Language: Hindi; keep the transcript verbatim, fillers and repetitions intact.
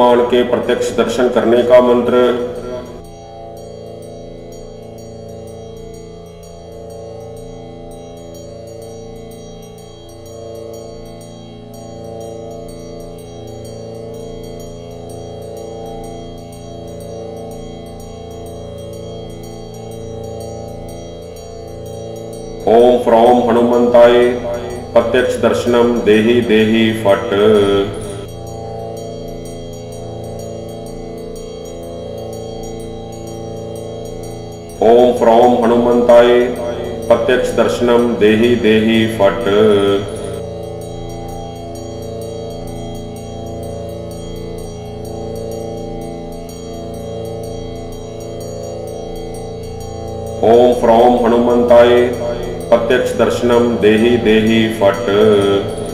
हनुमान के प्रत्यक्ष दर्शन करने का मंत्र। ओम फ्रॉम हनुमंताय प्रत्यक्ष दर्शनम देहि देहि फट। ओम फ्रॉम हनुमंताय प्रत्यक्ष दर्शनम देहि देहि फट। ओम फ्रॉम हनुमंताय प्रत्यक्ष दर्शनम देहि देहि फट।